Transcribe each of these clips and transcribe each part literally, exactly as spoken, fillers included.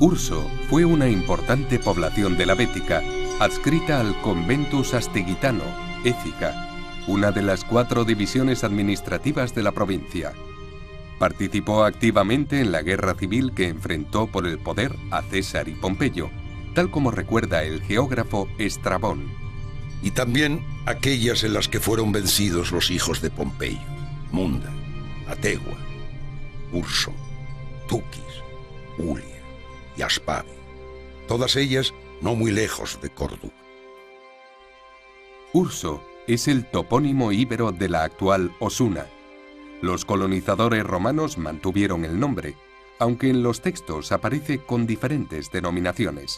Urso fue una importante población de la Bética, adscrita al Conventus Asteguitano, Écija, una de las cuatro divisiones administrativas de la provincia. Participó activamente en la guerra civil que enfrentó por el poder a César y Pompeyo, tal como recuerda el geógrafo Estrabón. Y también aquellas en las que fueron vencidos los hijos de Pompeyo: Munda, Ategua, Urso, Tuquis, Ulia y Aspavi, todas ellas no muy lejos de Córdoba. Urso es el topónimo íbero de la actual Osuna. Los colonizadores romanos mantuvieron el nombre, aunque en los textos aparece con diferentes denominaciones.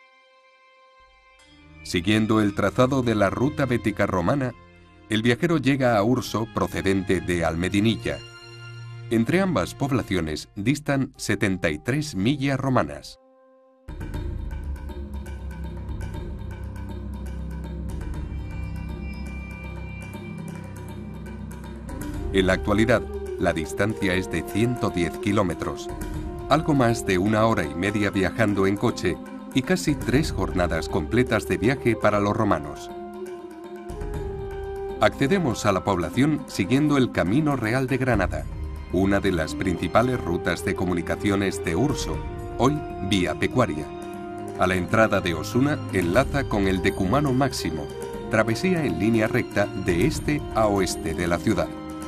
Siguiendo el trazado de la ruta bética romana, el viajero llega a Urso procedente de Almedinilla. Entre ambas poblaciones distan setenta y tres millas romanas. En la actualidad, la distancia es de ciento diez kilómetros, algo más de una hora y media viajando en coche y casi tres jornadas completas de viaje para los romanos. Accedemos a la población siguiendo el Camino Real de Granada, una de las principales rutas de comunicaciones de Urso, hoy vía pecuaria. A la entrada de Osuna enlaza con el Decumano Máximo, travesía en línea recta de este a oeste de la ciudad.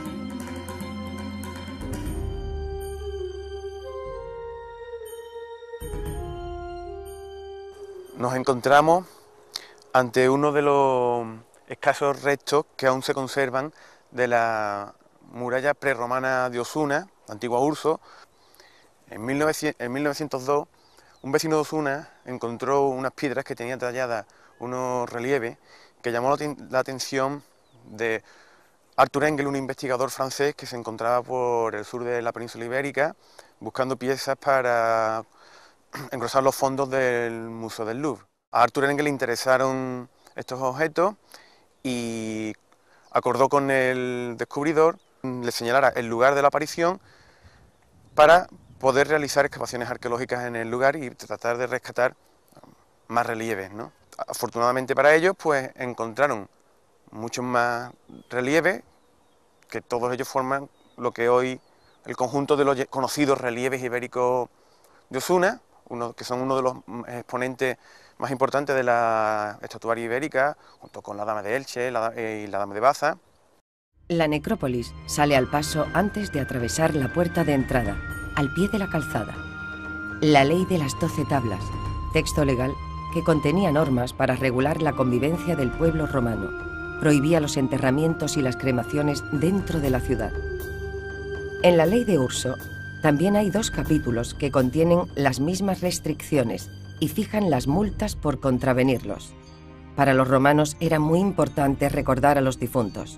Nos encontramos ante uno de los escasos restos que aún se conservan de la muralla prerromana de Osuna, antigua Urso. En, mil novecientos dos, un vecino de Osuna encontró unas piedras que tenían talladas unos relieves que llamó la atención de Arthur Engel, un investigador francés que se encontraba por el sur de la península ibérica buscando piezas para engrosar los fondos del Museo del Louvre. A Arthur Engel le interesaron estos objetos y acordó con el descubridor le señalara el lugar de la aparición para poder realizar excavaciones arqueológicas en el lugar y tratar de rescatar más relieves, ¿no? Afortunadamente para ellos, pues encontraron muchos más relieves, que todos ellos forman lo que hoy el conjunto de los conocidos relieves ibéricos de Osuna, uno, que son uno de los exponentes más importantes de la estatuaria ibérica, junto con la Dama de Elche la, eh, y la Dama de Baza. La necrópolis sale al paso antes de atravesar la puerta de entrada, al pie de la calzada. La Ley de las Doce Tablas, texto legal que contenía normas para regular la convivencia del pueblo romano, prohibía los enterramientos y las cremaciones dentro de la ciudad. En la Ley de Urso también hay dos capítulos que contienen las mismas restricciones y fijan las multas por contravenirlos. Para los romanos era muy importante recordar a los difuntos.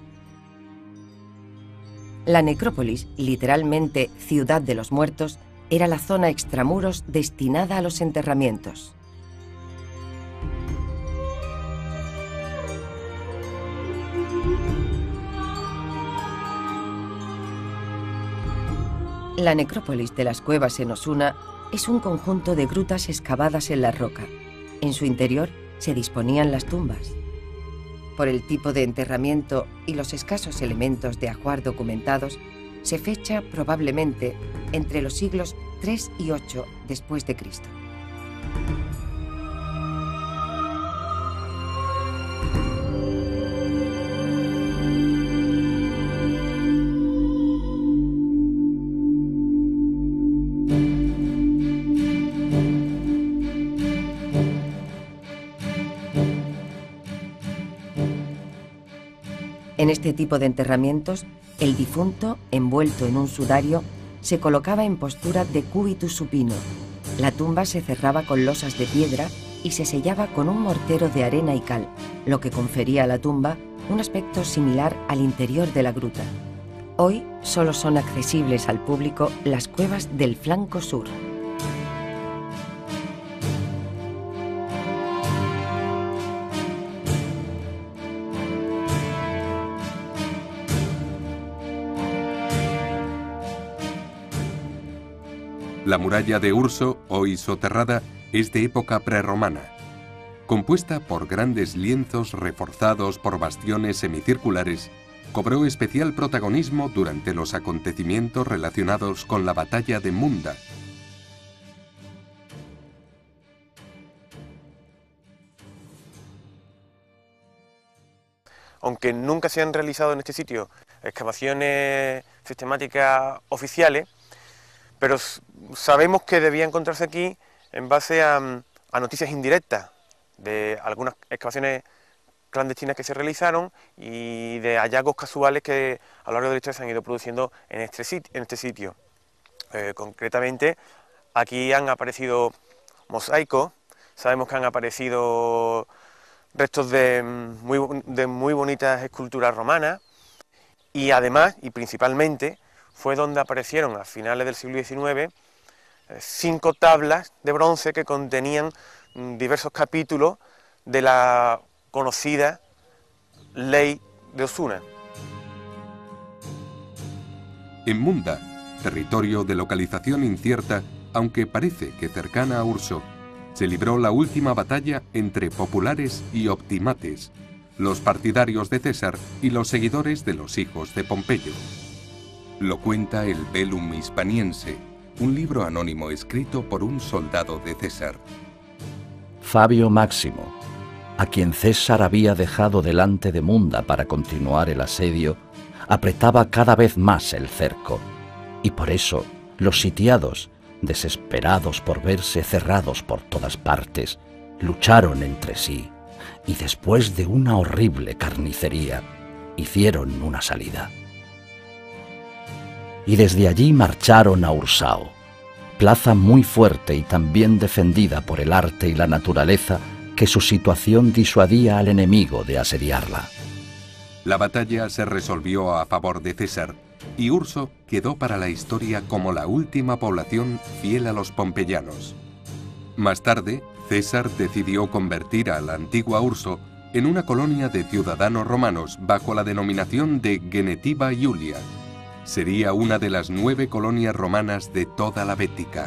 La necrópolis, literalmente ciudad de los muertos, era la zona extramuros destinada a los enterramientos. La necrópolis de las cuevas en Osuna es un conjunto de grutas excavadas en la roca. En su interior se disponían las tumbas. Por el tipo de enterramiento y los escasos elementos de ajuar documentados, se fecha probablemente entre los siglos tres y ocho después de Cristo. En este tipo de enterramientos, el difunto, envuelto en un sudario, se colocaba en postura de cubitus supino. La tumba se cerraba con losas de piedra y se sellaba con un mortero de arena y cal, lo que confería a la tumba un aspecto similar al interior de la gruta. Hoy solo son accesibles al público las cuevas del flanco sur. La muralla de Urso, hoy soterrada, es de época prerromana. Compuesta por grandes lienzos reforzados por bastiones semicirculares, cobró especial protagonismo durante los acontecimientos relacionados con la batalla de Munda. Aunque nunca se han realizado en este sitio excavaciones sistemáticas oficiales, pero sabemos que debía encontrarse aquí en base a, a noticias indirectas de algunas excavaciones clandestinas que se realizaron y de hallazgos casuales que a lo largo de la historia se han ido produciendo en este sitio. En este sitio. Eh, concretamente, aquí han aparecido mosaicos, sabemos que han aparecido restos de muy, de muy bonitas esculturas romanas, y además, y principalmente, fue donde aparecieron a finales del siglo diecinueve eh, cinco tablas de bronce que contenían mm, diversos capítulos de la conocida ley de Osuna. En Munda, territorio de localización incierta, aunque parece que cercana a Urso, se libró la última batalla entre populares y optimates, los partidarios de César y los seguidores de los hijos de Pompeyo. Lo cuenta el Velum Hispaniense, un libro anónimo escrito por un soldado de César. Fabio Máximo, a quien César había dejado delante de Munda para continuar el asedio, apretaba cada vez más el cerco, y por eso los sitiados, desesperados por verse cerrados por todas partes, lucharon entre sí y después de una horrible carnicería, hicieron una salida. Y desde allí marcharon a Ursao, plaza muy fuerte y también defendida por el arte y la naturaleza, que su situación disuadía al enemigo de asediarla. La batalla se resolvió a favor de César, y Urso quedó para la historia como la última población fiel a los pompeyanos. Más tarde, César decidió convertir a la antigua Urso en una colonia de ciudadanos romanos bajo la denominación de Genetiva Iulia. Sería una de las nueve colonias romanas de toda la Bética.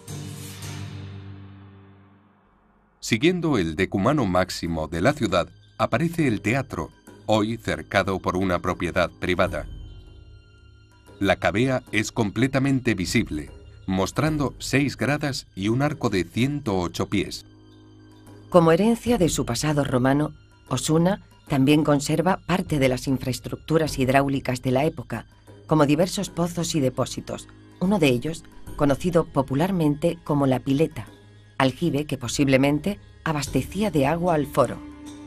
Siguiendo el decumano máximo de la ciudad, aparece el teatro, hoy cercado por una propiedad privada. La cavea es completamente visible, mostrando seis gradas y un arco de ciento ocho pies. Como herencia de su pasado romano, Osuna también conserva parte de las infraestructuras hidráulicas de la época, como diversos pozos y depósitos, uno de ellos conocido popularmente como la Pileta, aljibe que posiblemente abastecía de agua al foro.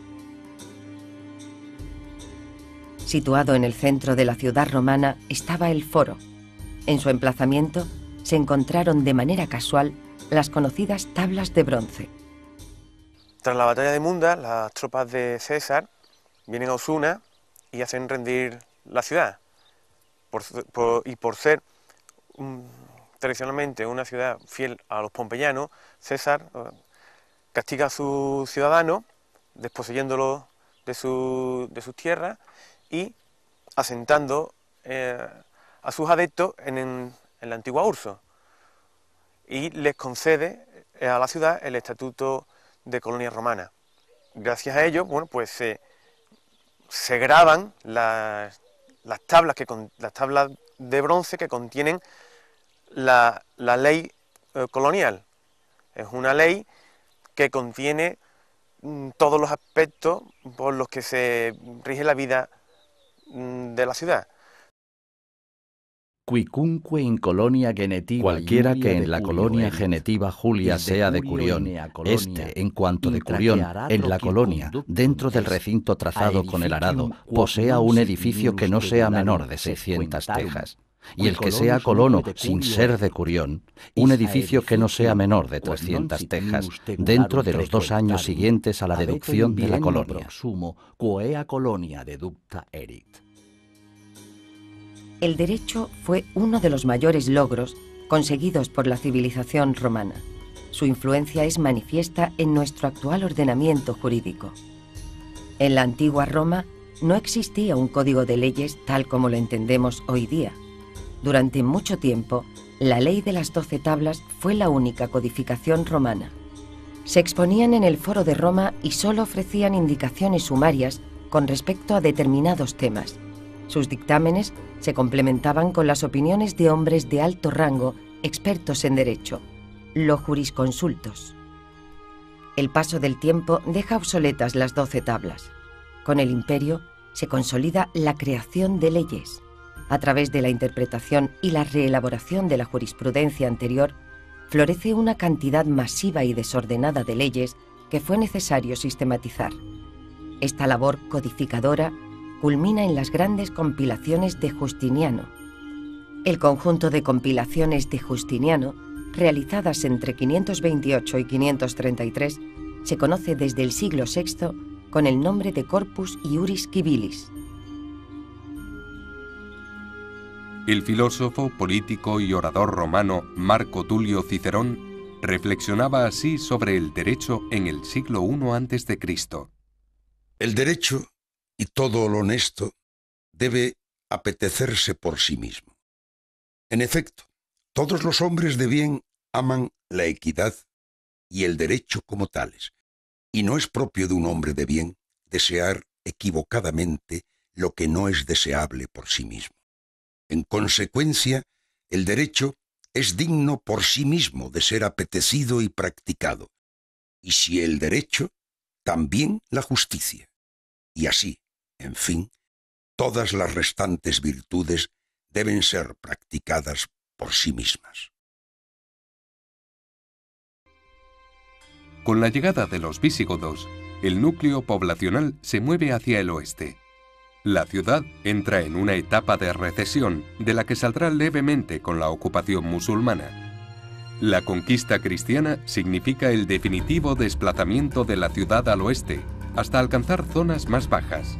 Situado en el centro de la ciudad romana estaba el foro. En su emplazamiento se encontraron de manera casual las conocidas tablas de bronce. Tras la batalla de Munda, las tropas de César vienen a Osuna y hacen rendir la ciudad. Por, por, y por ser um, tradicionalmente una ciudad fiel a los pompeyanos, César uh, castiga a sus ciudadanos, desposeyéndolos de, su, de sus tierras y asentando eh, a sus adeptos en, en, en la antigua Urso, y les concede eh, a la ciudad el estatuto de colonia romana. Gracias a ello, bueno, pues se, se graban las, las, tablas que, las tablas de bronce que contienen la, la ley eh, colonial. Es una ley que contiene mm, todos los aspectos por los que se rige la vida de la ciudad. Quicunque in colonia genetiva, cualquiera que en la colonia genetiva Julia sea de Curión, este, en cuanto de Curión, en la colonia, dentro del recinto trazado con el arado, posea un edificio que no sea menor de seiscientas tejas, y el que sea colono sin ser de Curión, un edificio que no sea menor de trescientas tejas, dentro de los dos años siguientes a la deducción de la colonia. El derecho fue uno de los mayores logros conseguidos por la civilización romana. Su influencia es manifiesta en nuestro actual ordenamiento jurídico. En la antigua Roma no existía un código de leyes tal como lo entendemos hoy día. Durante mucho tiempo, La ley de las doce tablas fue la única codificación romana. Se exponían en el Foro de Roma y solo ofrecían indicaciones sumarias con respecto a determinados temas. Sus dictámenes se complementaban con las opiniones de hombres de alto rango, expertos en derecho, los jurisconsultos. El paso del tiempo deja obsoletas las doce tablas. Con el imperio se consolida la creación de leyes. A través de la interpretación y la reelaboración de la jurisprudencia anterior, florece una cantidad masiva y desordenada de leyes que fue necesario sistematizar. Esta labor codificadora culmina en las grandes compilaciones de Justiniano. El conjunto de compilaciones de Justiniano, realizadas entre quinientos veintiocho y quinientos treinta y tres, se conoce desde el siglo sexto con el nombre de Corpus Iuris Civilis. El filósofo, político y orador romano Marco Tulio Cicerón reflexionaba así sobre el derecho en el siglo primero antes de Cristo. El derecho y todo lo honesto debe apetecerse por sí mismo. En efecto, todos los hombres de bien aman la equidad y el derecho como tales, y no es propio de un hombre de bien desear equivocadamente lo que no es deseable por sí mismo. En consecuencia, el derecho es digno por sí mismo de ser apetecido y practicado, y si el derecho, también la justicia. Y así, en fin, todas las restantes virtudes deben ser practicadas por sí mismas. Con la llegada de los visigodos, el núcleo poblacional se mueve hacia el oeste. La ciudad entra en una etapa de recesión de la que saldrá levemente con la ocupación musulmana. La conquista cristiana significa el definitivo desplazamiento de la ciudad al oeste, hasta alcanzar zonas más bajas.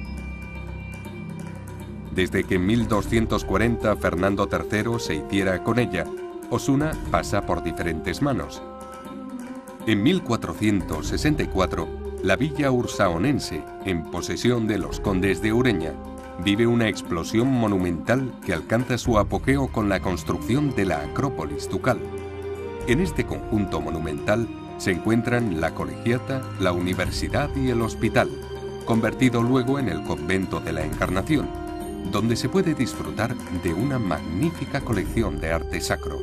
Desde que en mil doscientos cuarenta Fernando tercero se hiciera con ella, Osuna pasa por diferentes manos. En mil cuatrocientos sesenta y cuatro, la villa ursaonense, en posesión de los condes de Ureña, vive una explosión monumental que alcanza su apogeo con la construcción de la Acrópolis ducal. En este conjunto monumental se encuentran la colegiata, la universidad y el hospital, convertido luego en el convento de la Encarnación, donde se puede disfrutar de una magnífica colección de arte sacro.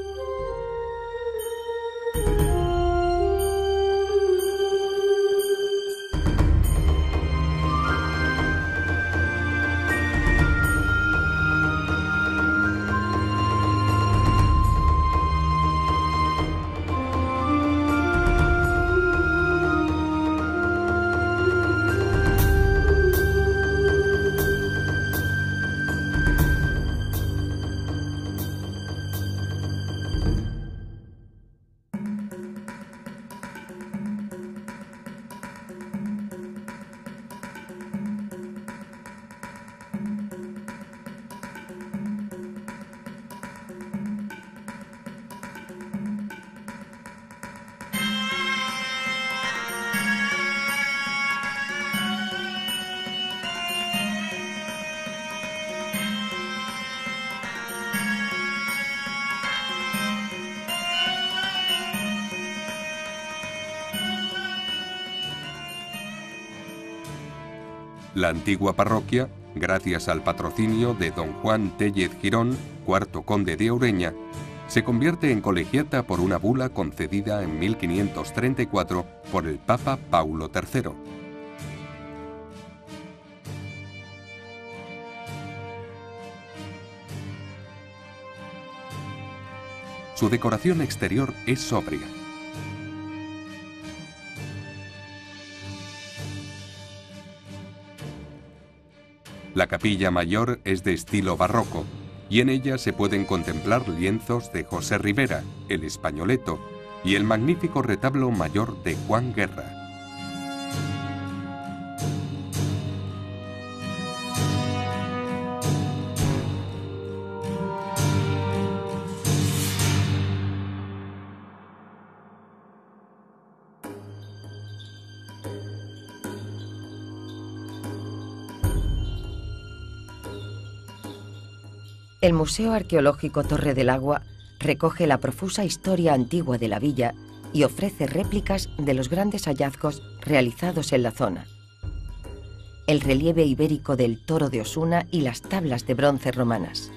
La antigua parroquia, gracias al patrocinio de don Juan Tellez Girón, cuarto conde de Ureña, se convierte en colegiata por una bula concedida en mil quinientos treinta y cuatro por el Papa Paulo tercero. Su decoración exterior es sobria. La capilla mayor es de estilo barroco y en ella se pueden contemplar lienzos de José Rivera, el Españoleto, y el magnífico retablo mayor de Juan Guerra. El Museo Arqueológico Torre del Agua recoge la profusa historia antigua de la villa y ofrece réplicas de los grandes hallazgos realizados en la zona. El relieve ibérico del Toro de Osuna y las tablas de bronce romanas.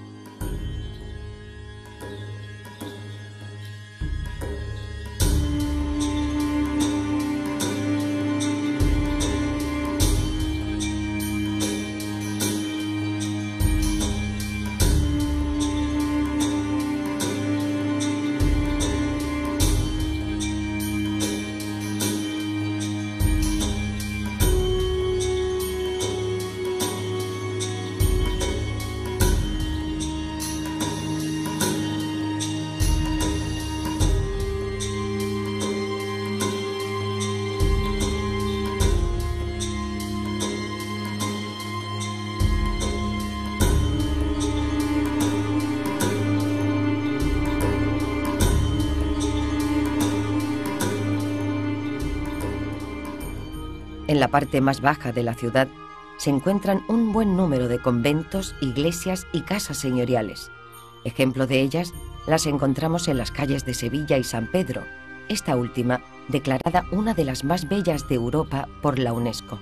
En la parte más baja de la ciudad se encuentran un buen número de conventos, iglesias y casas señoriales. Ejemplo de ellas las encontramos en las calles de Sevilla y San Pedro, esta última declarada una de las más bellas de Europa por la UNESCO.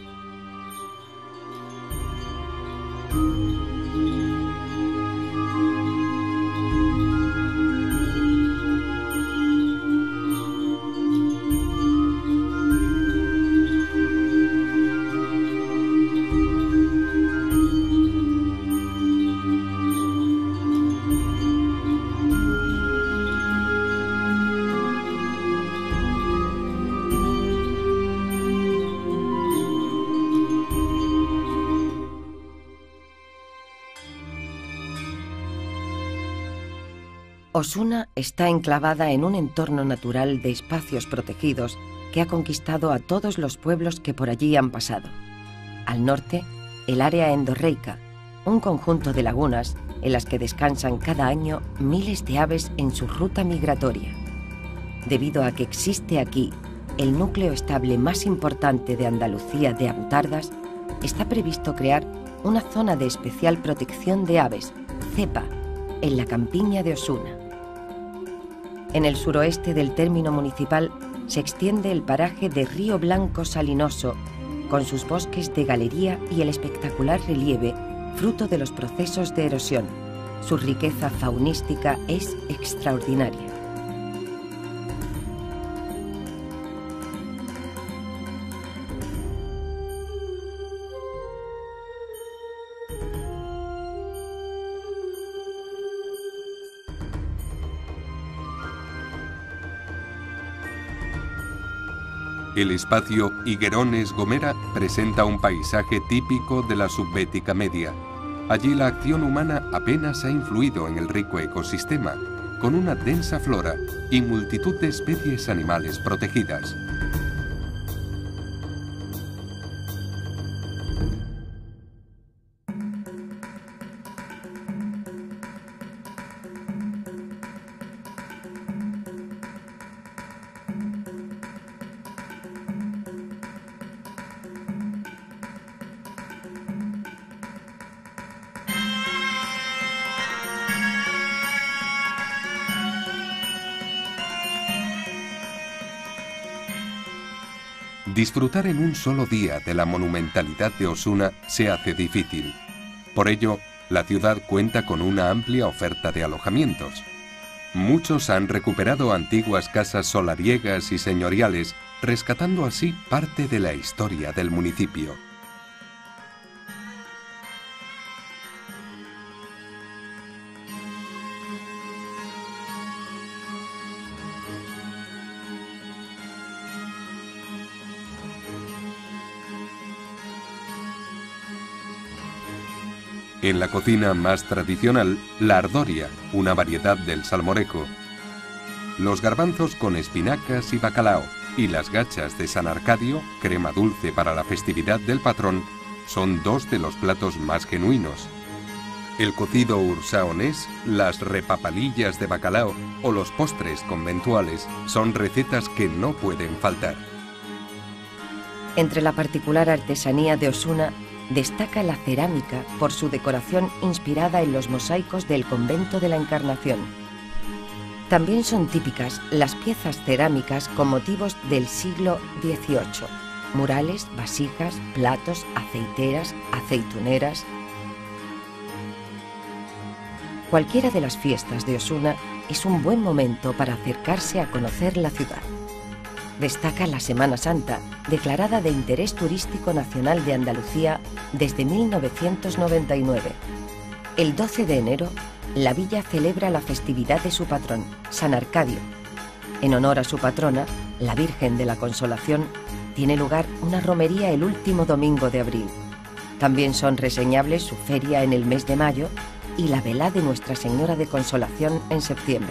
Osuna está enclavada en un entorno natural de espacios protegidos que ha conquistado a todos los pueblos que por allí han pasado. Al norte, el área endorreica, un conjunto de lagunas en las que descansan cada año miles de aves en su ruta migratoria. Debido a que existe aquí el núcleo estable más importante de Andalucía de avutardas, está previsto crear una zona de especial protección de aves, cepa, en la campiña de Osuna. En el suroeste del término municipal se extiende el paraje de Río Blanco Salinoso, con sus bosques de galería y el espectacular relieve fruto de los procesos de erosión. Su riqueza faunística es extraordinaria. El espacio Higuerones Gomera presenta un paisaje típico de la subbética media. Allí la acción humana apenas ha influido en el rico ecosistema, con una densa flora y multitud de especies animales protegidas. Disfrutar en un solo día de la monumentalidad de Osuna se hace difícil. Por ello, la ciudad cuenta con una amplia oferta de alojamientos. Muchos han recuperado antiguas casas solariegas y señoriales, rescatando así parte de la historia del municipio. En la cocina más tradicional, la ardoria, una variedad del salmorejo, los garbanzos con espinacas y bacalao, y las gachas de San Arcadio, crema dulce para la festividad del patrón, son dos de los platos más genuinos. El cocido ursaonés, las repapalillas de bacalao o los postres conventuales son recetas que no pueden faltar. Entre la particular artesanía de Osuna destaca la cerámica por su decoración inspirada en los mosaicos del convento de la Encarnación. También son típicas las piezas cerámicas con motivos del siglo dieciocho, murales, vasijas, platos, aceiteras, aceituneras. Cualquiera de las fiestas de Osuna es un buen momento para acercarse a conocer la ciudad. Destaca la Semana Santa, declarada de Interés Turístico Nacional de Andalucía desde mil novecientos noventa y nueve. El doce de enero, la villa celebra la festividad de su patrón, San Arcadio. En honor a su patrona, la Virgen de la Consolación, tiene lugar una romería el último domingo de abril. También son reseñables su feria en el mes de mayo y la velada de Nuestra Señora de Consolación en septiembre.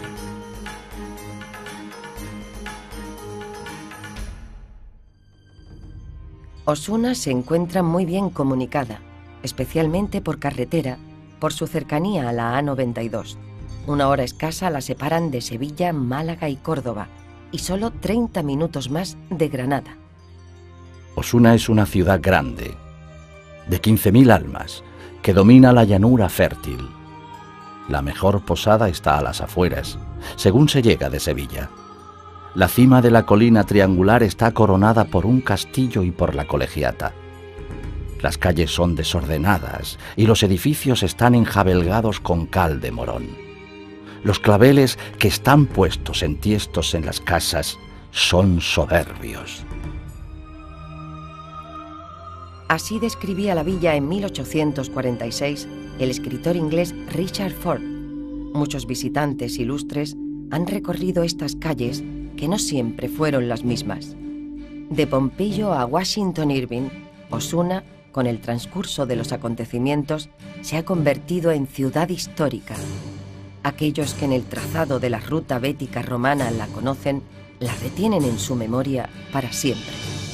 Osuna se encuentra muy bien comunicada, especialmente por carretera, por su cercanía a la A noventa y dos. Una hora escasa la separan de Sevilla, Málaga y Córdoba, y solo treinta minutos más de Granada. Osuna es una ciudad grande, de quince mil almas, que domina la llanura fértil. La mejor posada está a las afueras, según se llega de Sevilla. La cima de la colina triangular está coronada por un castillo y por la colegiata. Las calles son desordenadas y los edificios están enjabelgados con cal de morón. Los claveles que están puestos en tiestos en las casas son soberbios. Así describía la villa en mil ochocientos cuarenta y seis el escritor inglés Richard Ford. Muchos visitantes ilustres han recorrido estas calles que no siempre fueron las mismas. De Pompeyo a Washington Irving, Osuna, con el transcurso de los acontecimientos, se ha convertido en ciudad histórica. Aquellos que en el trazado de la ruta bética romana la conocen, la retienen en su memoria para siempre.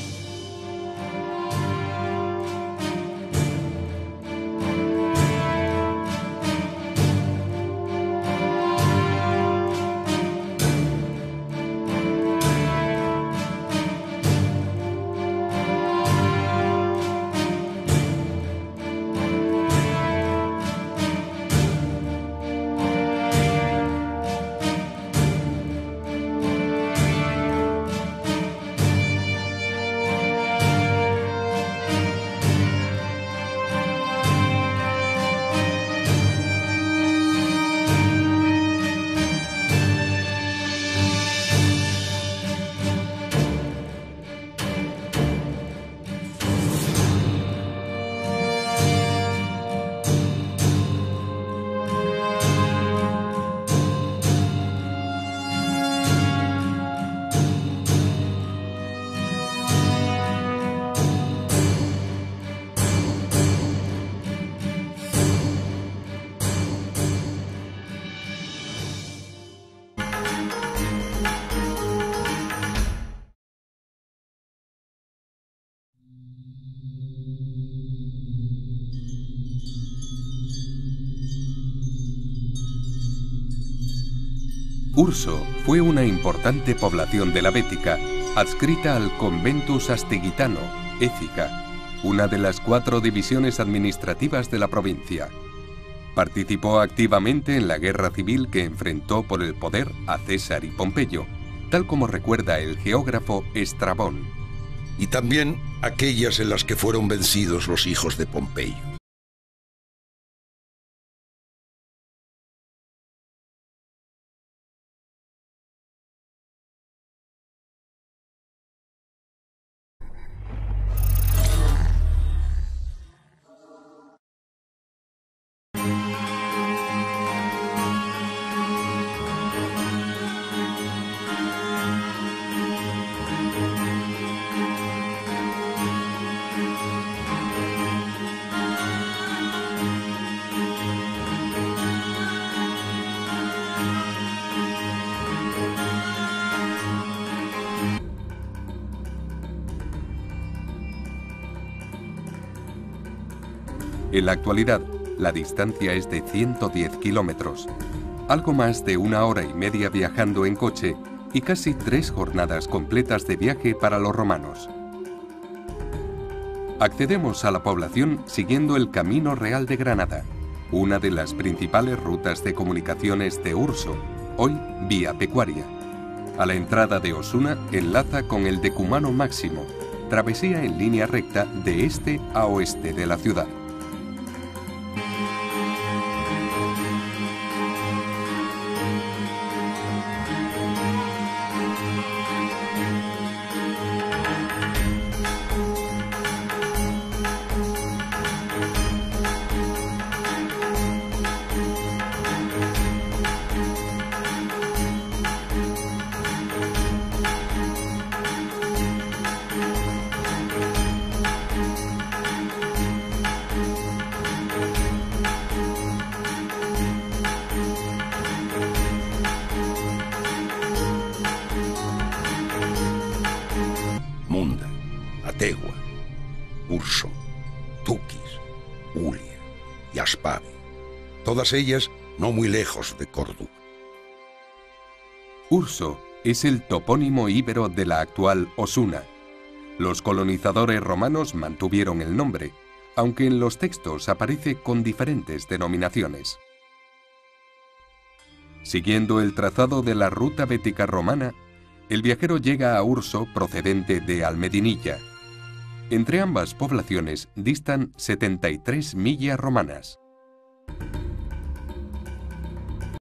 Urso fue una importante población de la Bética, adscrita al Conventus Asteguitano, Écija, una de las cuatro divisiones administrativas de la provincia. Participó activamente en la guerra civil que enfrentó por el poder a César y Pompeyo, tal como recuerda el geógrafo Estrabón. Y también aquellas en las que fueron vencidos los hijos de Pompeyo. En la actualidad, la distancia es de ciento diez kilómetros, algo más de una hora y media viajando en coche y casi tres jornadas completas de viaje para los romanos. Accedemos a la población siguiendo el Camino Real de Granada, una de las principales rutas de comunicaciones de Urso, hoy vía pecuaria. A la entrada de Osuna enlaza con el Decumano Máximo, travesía en línea recta de este a oeste de la ciudad. Munda, Ategua, Urso, Tuquis, Ulia y Aspavi, todas ellas no muy lejos de Córdoba. Urso es el topónimo íbero de la actual Osuna. Los colonizadores romanos mantuvieron el nombre, aunque en los textos aparece con diferentes denominaciones. Siguiendo el trazado de la ruta bética romana, el viajero llega a Urso procedente de Almedinilla. Entre ambas poblaciones distan setenta y tres millas romanas.